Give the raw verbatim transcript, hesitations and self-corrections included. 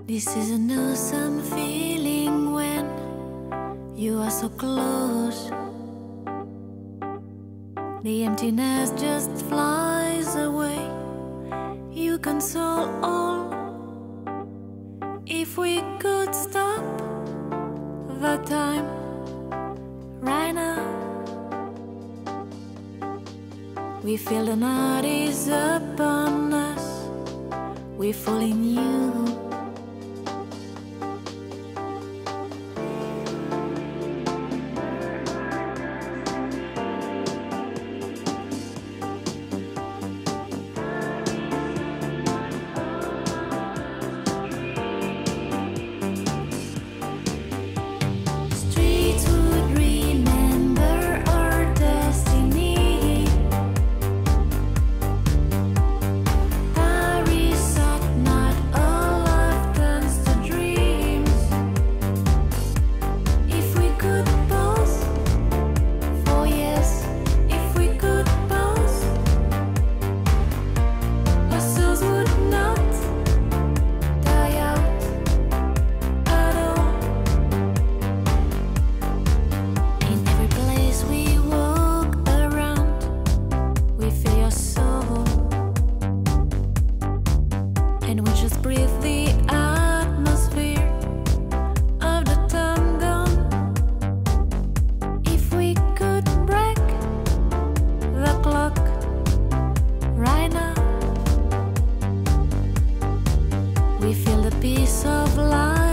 This is an awesome feeling when you are so close. The emptiness just flies away. You console all. If we could stop the time right now, we feel the night is upon us. We fall in you. We feel the peace of life.